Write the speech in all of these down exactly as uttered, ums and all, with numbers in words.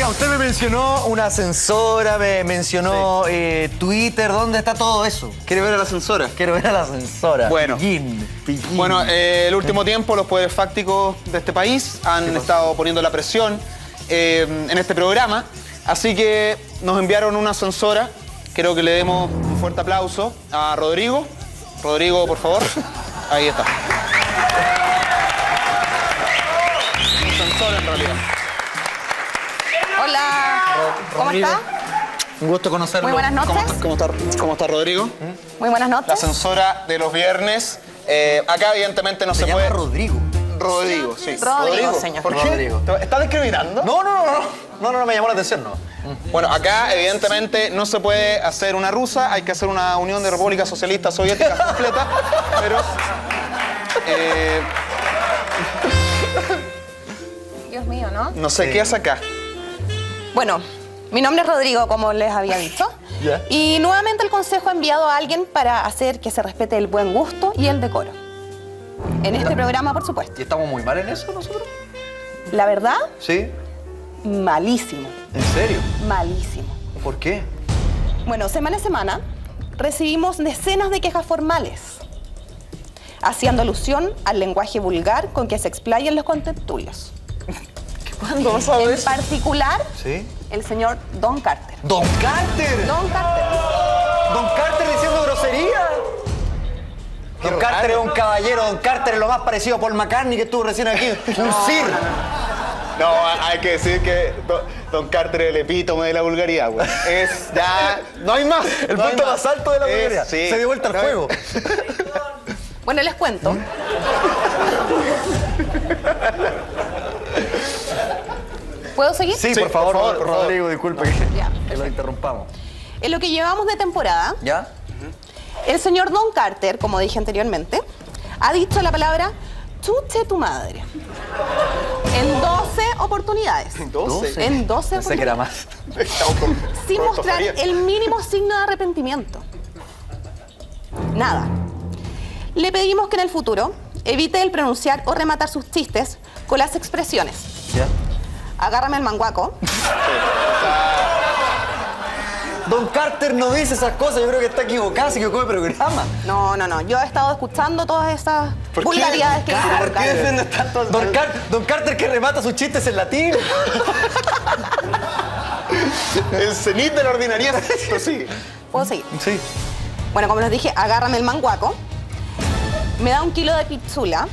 Oiga, usted me mencionó una ascensora, me mencionó sí. eh, Twitter. ¿Dónde está todo eso? ¿Quiere ver a la ascensora? Quiero ver a la ascensora. Bueno, Pillín, pillín. bueno eh, el último tiempo los poderes fácticos de este país han estado poniendo la presión eh, en este programa. Así que nos enviaron una ascensora. Quiero que le demos un fuerte aplauso a Rodrigo. Rodrigo, por favor. Ahí está. Un ascensor en realidad. Hola, ¿cómo está? Un gusto conocerlo. Muy buenas noches. ¿Cómo, cómo, está, ¿Cómo está Rodrigo? Muy buenas noches. La ascensora de los viernes. Eh, acá evidentemente no se, se llama puede... Rodrigo. Rodrigo, sí. Rodrigo, Rodrigo señor. ¿Por qué? Rodrigo. ¿Estás discriminando? No, no, no, no. No, no, no me llamó la atención, no. Bueno, acá evidentemente no se puede hacer una rusa, hay que hacer una unión de repúblicas socialistas soviéticas completa, pero... Eh, Dios mío, ¿no? no sé, Sí. ¿qué hace acá? Bueno, mi nombre es Rodrigo, como les había dicho. Ya. Y nuevamente el Consejo ha enviado a alguien para hacer que se respete el buen gusto y el decoro. En este programa, por supuesto. ¿Y estamos muy mal en eso nosotros? La verdad, Sí. malísimo. ¿En serio? Malísimo. ¿Por qué? Bueno, semana a semana recibimos decenas de quejas formales, haciendo alusión al lenguaje vulgar con que se explayan los contertulios. ¿Cuándo vas a ver En eso? particular, Sí. el señor Don Carter. ¡Don Carter! Don Carter. ¡Don Carter diciendo grosería! Don Carter es un caballero, Don Carter es lo más parecido a Paul McCartney que estuvo recién aquí. Un sir. No, hay que decir que Don, Don Carter es el epítome de la vulgaridad, güey. Es ya... No hay más. El no hay punto más alto de la vulgaridad. Es, sí. Se dio vuelta al No hay- juego. Bueno, les cuento. ¿Puedo seguir? Sí, Sí, por favor, por favor, por favor. Rodrigo, disculpe que, Ya, que lo interrumpamos. En lo que llevamos de temporada, ¿Ya? el señor Don Carter, como dije anteriormente, ha dicho la palabra chuche tu madre en doce oportunidades. doce. En doce Pensé que era oportunidades. más. Estamos con- Sin con mostrar ortografía. el mínimo signo de arrepentimiento. Nada. Le pedimos que en el futuro evite el pronunciar o rematar sus chistes con las expresiones ¿Ya? agárrame el manguaco, Don Carter no dice esas cosas, yo creo que está equivocado, se equivocó de programa. no, no, no, yo he estado escuchando todas esas ¿Por qué? vulgaridades que dice ¿Por Don qué Carter. defiendes tanto? Don, Car- Don Carter que remata sus chistes en latín. El cenit de la ordinaria. Prosigue. ¿Puedo seguir? Sí. Bueno, como les dije, agárrame el manguaco, me da un kilo de pizzula,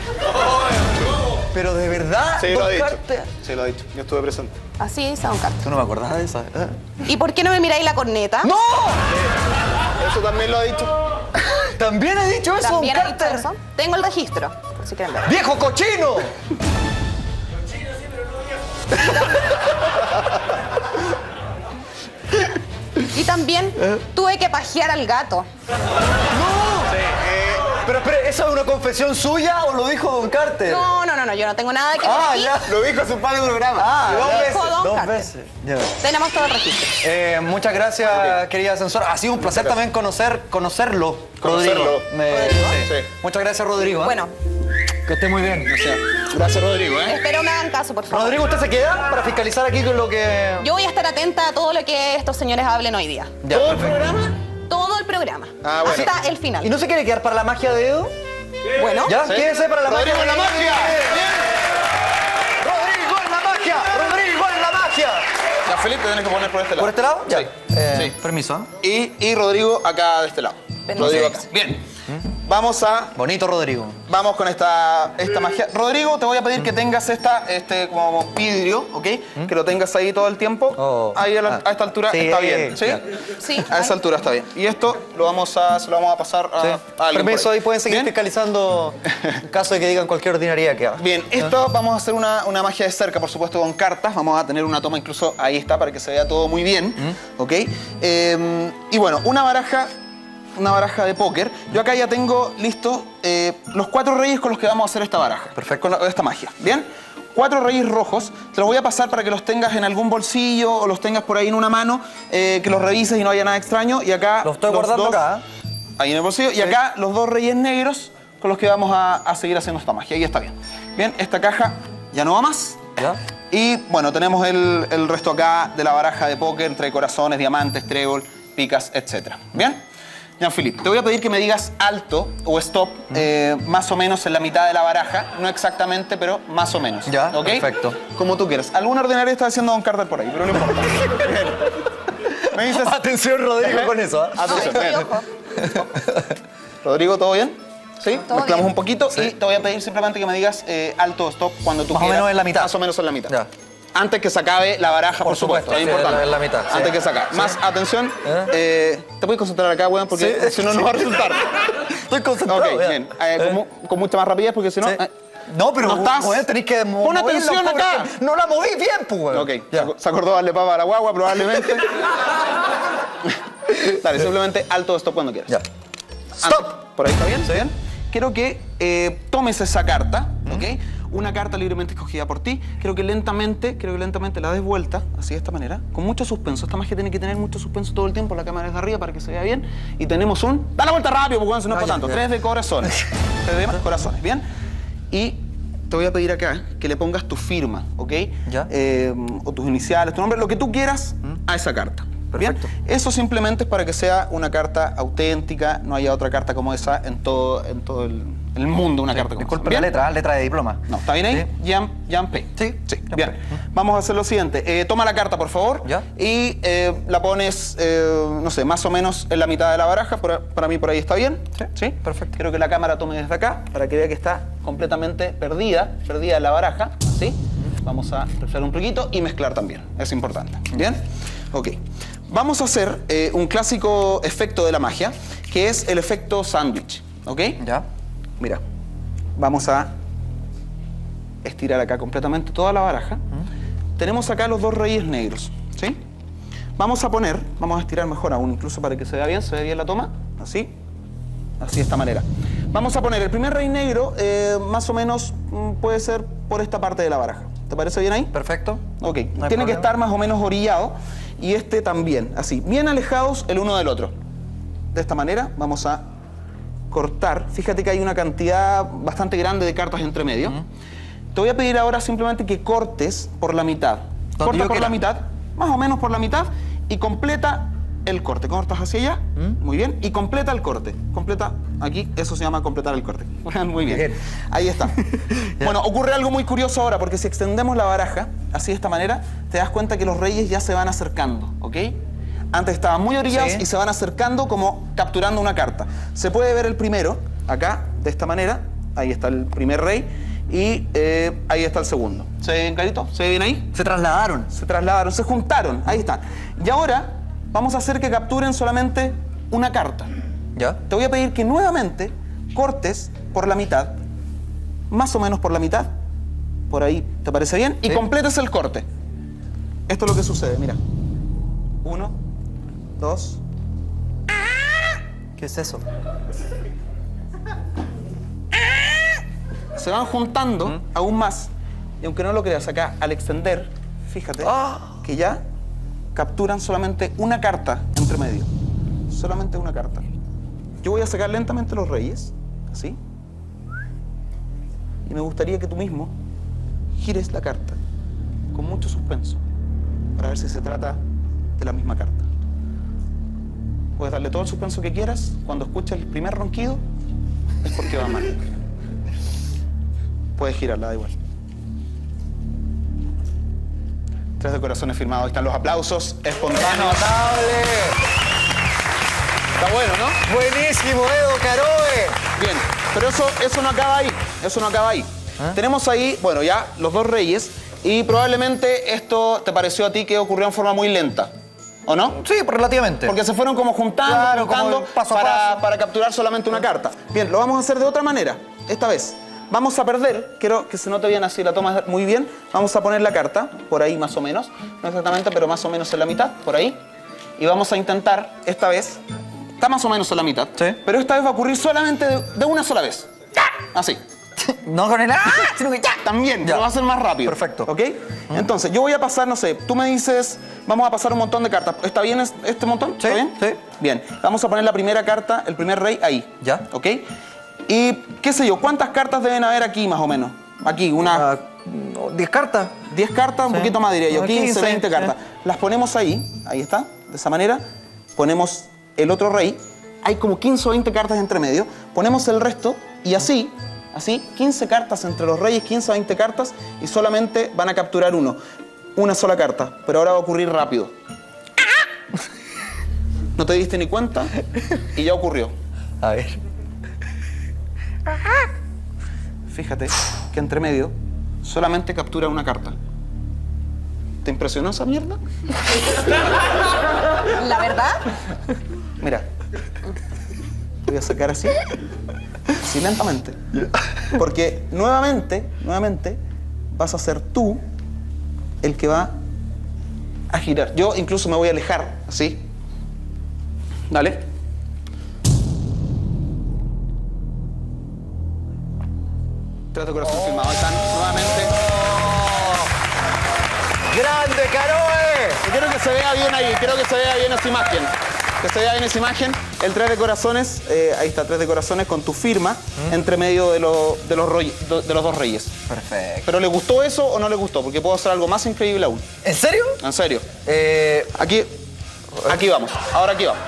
Pero de verdad, Sí, lo ha Don dicho. Carter... Sí, lo ha dicho. Yo estuve presente. así dice Don Carter. Tú no me acordabas de esa. ¿eh? ¿Y por qué no me miráis la corneta? ¡No! Eso también lo ha dicho. ¿También ha dicho eso, ¿También Don ha dicho Carter? eso? Tengo el registro, por si quieren ver. ¡Viejo cochino! Y también tuve que pajear al gato. Pero espere, ¿eso es una confesión suya o lo dijo Don Carter? No, no, no, no, yo no tengo nada que ver Ah, aquí. ya. Lo dijo su padre en un programa. Ah, Dos ya. veces. Dijo Don Dos Carter. veces. Ya. Tenemos todo el registro. Eh, muchas gracias, querida ascensora. Ha sido un placer también conocer, conocerlo, Conocerlo. Rodrigo. Me- ¿Rodrigo? sí. Sí. Muchas gracias, Rodrigo. ¿eh? Bueno, Que esté muy bien. Gracias, Rodrigo, ¿eh? espero me hagan caso, por favor. Rodrigo, ¿usted se queda para fiscalizar aquí con lo que...? Yo voy a estar atenta a todo lo que estos señores hablen hoy día. Ya, ¿Todo el perfecto. programa? Todo el programa. Ah, bueno. Hasta el final. ¿Y no se quiere quedar para la magia de Edo? Bueno, ¿Ya? ¿Sí? Quédese para la Rodrigo magia. en la magia. ¡Rodrigo en la magia! ¡Rodrigo en la magia! Ya, Felipe, tienes que poner por este lado. ¿Por este lado? Ya. Sí. Eh, Sí. Permiso. ¿eh? Y, y Rodrigo acá de este lado. Permiso. Rodrigo acá. Bien. Vamos a... Bonito, Rodrigo. Vamos con esta, esta magia. Rodrigo, te voy a pedir que tengas esta, este como vidrio, ¿ok? Que lo tengas ahí todo el tiempo. Oh. Ahí a, la- Ah. a esta altura Sí, está ahí, bien, ¿sí? ya. sí. A esa ahí. altura está bien. Y esto lo vamos a, se lo vamos a pasar a, Sí. a alguien Permiso, por ahí pueden seguir ¿Bien? fiscalizando en caso de que digan cualquier ordinaria que haga. Bien, esto vamos a hacer una, una magia de cerca, por supuesto, con cartas. Vamos a tener una toma incluso, ahí está, para que se vea todo muy bien, ¿ok? Eh, y bueno, una baraja, una baraja de póker. Yo acá ya tengo listo eh, los cuatro reyes con los que vamos a hacer esta baraja. Perfecto. Con la- esta magia, ¿bien? Cuatro reyes rojos, te los voy a pasar para que los tengas en algún bolsillo o los tengas por ahí en una mano, eh, que los revises y no haya nada extraño. Y acá Los estoy guardando dos- acá. Ahí en el bolsillo. Y acá los dos reyes negros con los que vamos a, a seguir haciendo esta magia. Ahí está bien. Bien, esta caja ya no va más. ¿Ya? Y bueno, tenemos el, el resto acá de la baraja de póker, entre corazones, diamantes, trébol, picas, etcétera. ¿Bien? Jean-Philippe, te voy a pedir que me digas alto o stop, mm. eh, más o menos en la mitad de la baraja. No exactamente, pero más o menos. Ya, ¿okay? Perfecto. Como tú quieras. Alguna ordinaria está haciendo Don Carter por ahí, pero no importa. Me dices... Atención, Rodrigo, ¿eh? Con eso. ¿eh? Atención, bien. Rodrigo, ¿todo bien? ¿Sí? ¿Todo Mezclamos bien? un poquito Sí. y te voy a pedir simplemente que me digas eh, alto o stop cuando tú Más quieras. o menos en la mitad. Más o menos en la mitad. Ya. Antes que se acabe la baraja, por, Por supuesto. supuesto, Es sí, importante. en la- en la mitad, sí. Antes que se acabe. Sí. Más atención. ¿Eh? eh, ¿Te puedes concentrar acá, weón? Porque Sí. si no, no va a resultar. Estoy concentrado. Ok, ya. bien. Eh, con, mu- con mucha más rapidez porque si no... Sí. eh, No, pero no estás. weón, tenéis que mo- Pon moverla atención un poco, acá. porque No la moví bien, pues, weón. Ok, Ya. se ac- se acordó darle papa a la guagua probablemente. Dale, simplemente alto o stop cuando quieras. Ya. Antes- Stop. ¿Por ahí está bien? ¿Está bien? Quiero que eh, tomes esa carta, ¿ok? Una carta libremente escogida por ti. Quiero que lentamente, quiero que lentamente la des vuelta, así de esta manera, con mucho suspenso. Esta magia tiene que tener mucho suspenso todo el tiempo, la cámara es de arriba para que se vea bien. Y tenemos un... ¡Da la vuelta rápido, porque no es Ah, para ya, tanto! ya. Tres de corazones. Tres de corazones, ¿bien? Y te voy a pedir acá que le pongas tu firma, ¿ok? Ya. Eh, o tus iniciales, tu nombre, lo que tú quieras a esa carta. Perfecto. ¿Bien? Eso simplemente es para que sea una carta auténtica, no haya otra carta como esa en todo, en todo el, el mundo, una carta como Disculpe esa. la ¿Bien? letra, letra de diploma. No, ¿está bien ahí? Sí. Jean, Jean P. Sí, Sí, Jean bien. P. Vamos a hacer lo siguiente. Eh, toma la carta, por favor. Ya. Y eh, la pones, eh, no sé, más o menos en la mitad de la baraja. Por- para mí por ahí está bien. Sí, perfecto. Quiero que la cámara tome desde acá para que vea que está completamente perdida, perdida en la baraja. Así. Vamos a reflejar un poquito y mezclar también. Es importante. ¿Bien? Ok. Vamos a hacer eh, un clásico efecto de la magia, que es el efecto sándwich. ¿Ok? Ya. Mira, vamos a estirar acá completamente toda la baraja. Tenemos acá los dos reyes negros, ¿sí? Vamos a poner, vamos a estirar mejor aún, incluso para que se vea bien, se ve bien la toma, así, así de esta manera. Vamos a poner el primer rey negro, eh, más o menos mm, puede ser por esta parte de la baraja. ¿Te parece bien ahí? Perfecto. Ok, No hay tiene que problema. estar más o menos orillado y este también, así, bien alejados el uno del otro. De esta manera vamos a cortar. Fíjate que hay una cantidad bastante grande de cartas entre medio. Te voy a pedir ahora simplemente que cortes por la mitad. Donde Corta yo por quiera. la mitad, más o menos por la mitad, y completa el corte. Cortas hacia allá, muy bien, y completa el corte. Completa aquí, eso se llama completar el corte. Muy bien. Bien. Ahí está. Bueno, ocurre algo muy curioso ahora, porque si extendemos la baraja, así de esta manera, te das cuenta que los reyes ya se van acercando, ¿ok? Antes estaban muy orillados Sí. y se van acercando como capturando una carta. Se puede ver el primero, acá, de esta manera. Ahí está el primer rey. Y eh, ahí está el segundo. ¿Se ve bien clarito? ¿Se ve bien ahí? Se trasladaron. Se trasladaron, se juntaron. Ahí están. Y ahora vamos a hacer que capturen solamente una carta. Ya. Te voy a pedir que nuevamente cortes por la mitad, más o menos por la mitad. Por ahí, ¿te parece bien? Y Sí. completes el corte. Esto es lo que sucede, mira. Uno, dos. ¿Qué es eso? Se van juntando aún más. Y aunque no lo creas acá, al extender, fíjate Ah. que ya capturan solamente una carta entre medio. Solamente una carta. Yo voy a sacar lentamente los reyes, así. Y me gustaría que tú mismo gires la carta con mucho suspenso para ver si se trata de la misma carta. Puedes darle todo el suspenso que quieras. Cuando escuches el primer ronquido, es porque va mal. Puedes girarla, da igual. Tres de corazones firmados. Ahí están los aplausos espontáneos. ¡Notable! Está bueno, ¿no? Buenísimo, Edo Caroe. Bien, pero eso, eso no acaba ahí. Eso no acaba ahí. ¿Ah? Tenemos ahí, bueno, ya los dos reyes. Y probablemente esto te pareció a ti que ocurrió en forma muy lenta. ¿O no? Sí, relativamente. Porque se fueron como juntando, Claro, como juntando paso a para, paso. para capturar solamente una carta. Bien, lo vamos a hacer de otra manera. Esta vez vamos a perder, quiero que se note bien así, la toma muy bien. Vamos a poner la carta, por ahí más o menos. No exactamente, pero más o menos en la mitad, por ahí. Y vamos a intentar, esta vez, está más o menos en la mitad. Sí. Pero esta vez va a ocurrir solamente de, de una sola vez. Así. No con el ¡ah! Sino que ya. También, Ya. pero va a ser más rápido. Perfecto. ¿Ok? Entonces, yo voy a pasar, no sé, tú me dices, vamos a pasar un montón de cartas. ¿Está bien es- este montón? Sí, ¿Está bien? sí. Bien. Vamos a poner la primera carta, el primer rey, ahí. Ya. ¿Ok? Y, qué sé yo, ¿cuántas cartas deben haber aquí, más o menos? Aquí, una... Ah, diez cartas. diez cartas, un Sí. poquito más diría yo, No, quince, quince, veinte sí. cartas. Las ponemos ahí, ahí está, de esa manera. Ponemos el otro rey. Hay como quince o veinte cartas entre medio. Ponemos el resto y así, así, quince cartas entre los reyes, quince o veinte cartas y solamente van a capturar uno. Una sola carta, pero ahora va a ocurrir rápido. No te diste ni cuenta y ya ocurrió. A ver. Fíjate que entre medio solamente captura una carta. ¿Te impresionó esa mierda? La verdad, Mira, te voy a sacar así, así lentamente. Porque nuevamente, nuevamente, vas a ser tú el que va a girar. Yo incluso me voy a alejar, así. Dale. Tres de corazón firmado. Ahí están nuevamente. ¡Grande, Caroe! Y quiero que se vea bien ahí, quiero que se vea bien esa imagen. Que se vea bien esa imagen. El tres de corazones, eh, ahí está, tres de corazones con tu firma entre medio de, lo- de, los roy- de los dos reyes. Perfecto. ¿Pero le gustó eso o no le gustó? Porque puedo hacer algo más increíble aún. ¿En serio? En serio. Eh, Aquí, aquí vamos. Ahora aquí vamos.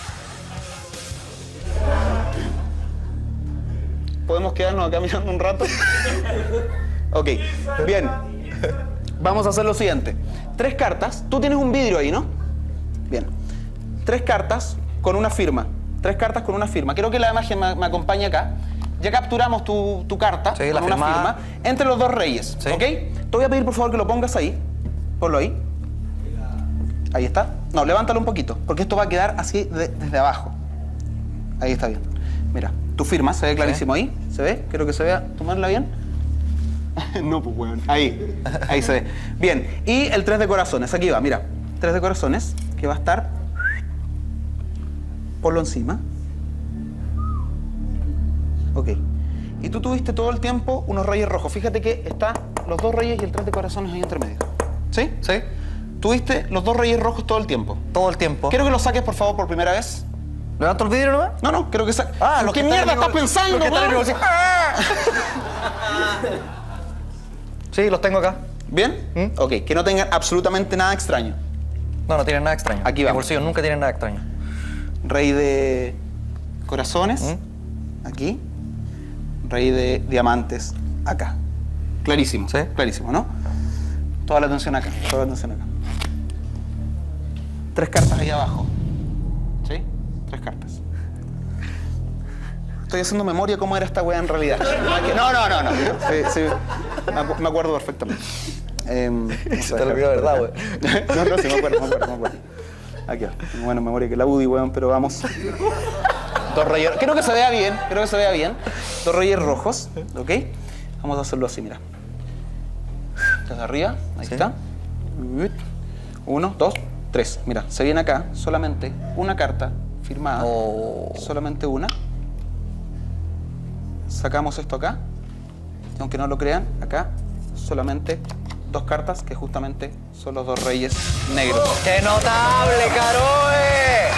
¿Podemos quedarnos acá mirando un rato? Ok, bien. Vamos a hacer lo siguiente. Tres cartas. Tú tienes un vidrio ahí, ¿no? Bien. Tres cartas con una firma. Tres cartas con una firma. Quiero que la imagen me, me acompañe acá. Ya capturamos tu, tu carta Sí, con la una firmada. firma entre los dos reyes. Sí. ¿Ok? Te voy a pedir por favor que lo pongas ahí. Ponlo ahí. Ahí está. No, levántalo un poquito, porque esto va a quedar así de- desde abajo. Ahí está bien. Mira, tu firma se ve clarísimo ahí. ¿Se ve? Quiero que se vea. ¿Tomarla bien? No, pues, weón. Ahí. Ahí se ve. Bien. Y el tres de corazones. Aquí va, mira. Tres de corazones que va a estar. Ponlo encima. Ok. Y tú tuviste todo el tiempo unos reyes rojos. Fíjate que están los dos reyes y el tres de corazones ahí entre medio. ¿Sí? ¿sí? Tuviste los dos reyes rojos todo el tiempo. Todo el tiempo. Quiero que lo saques, por favor, por primera vez. ¿Levanto el vidrio nomás? No, no, quiero que saques. Ah, los ¿Qué que están mierda en estás el- pensando, los que están en el weón? bolsillo. Sí, los tengo acá. ¿Bien? ¿Mm? Ok, que no tengan absolutamente nada extraño. No, no tienen nada extraño. Aquí Mis vamos. bolsillos nunca tienen nada extraño. Rey de corazones, ¿Mm? aquí. Rey de diamantes, acá. Clarísimo, Sí. clarísimo, ¿no? Toda la atención acá, toda la atención acá. Tres cartas ahí abajo. ¿Sí? Tres cartas. Estoy haciendo memoria cómo era esta weá en realidad. No, no, no, no. Sí, sí. Me acu- me acuerdo perfectamente. Em, Se te olvidó, ¿verdad, güey? No, no, sí, me acuerdo, me acuerdo, me acuerdo. Aquí va. Tengo buena memoria que la U D I, weón, pero vamos. Dos reyes. Quiero que se vea bien, quiero que se vea bien. Dos reyes rojos, ¿ok? Vamos a hacerlo así, mira. Desde arriba, ahí Sí. está. Uno, dos, tres. Mira, se viene acá solamente una carta firmada. Oh. Solamente una. Sacamos esto acá. Y aunque no lo crean, acá solamente dos cartas que justamente son los dos reyes negros. ¡Qué notable, Caroe!